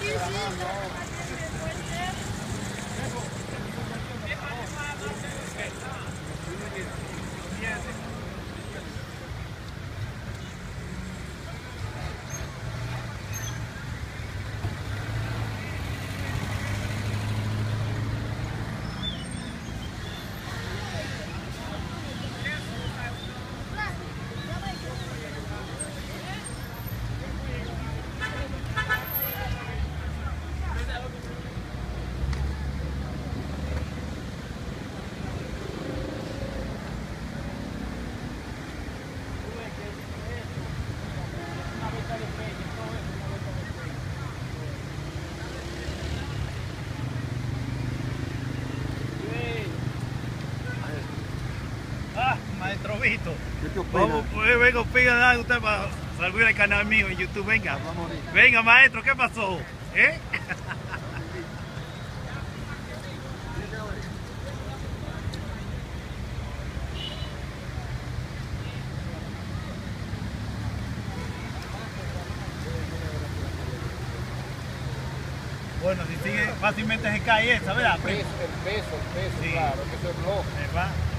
Maestro Vito, ¿Qué te opina? vamos, venga, opina algo usted para salir al canal mío en YouTube, venga. Venga, maestro, ¿qué pasó? ¿Eh? Bueno, si sigue fácilmente se cae esa, ¿verdad? El peso, Sí. claro, que eso es bloque. Va.